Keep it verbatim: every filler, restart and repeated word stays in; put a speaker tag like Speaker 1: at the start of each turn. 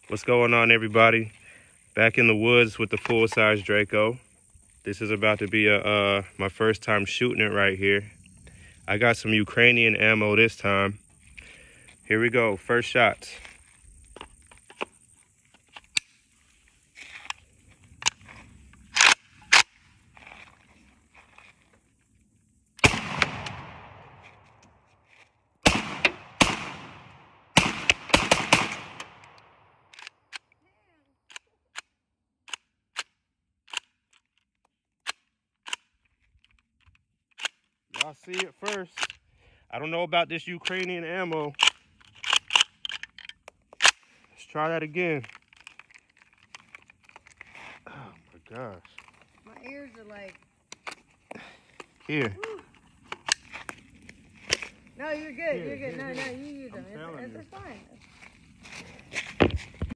Speaker 1: What's going on, everybody? Back in the woods with the full-size Draco. This is about to be a uh, my first time shooting it right here. I got some Ukrainian ammo this time. Here we go, first shots. Y'all see it first. I don't know about this Ukrainian ammo. Let's try that again. Oh my gosh.
Speaker 2: My ears are like...
Speaker 1: Here.
Speaker 2: Woo. No, you're good.
Speaker 1: Here,
Speaker 2: you're good.
Speaker 1: here,
Speaker 2: no,
Speaker 1: here.
Speaker 2: no, you use them.
Speaker 1: I'm
Speaker 2: It's, it's, it's fine.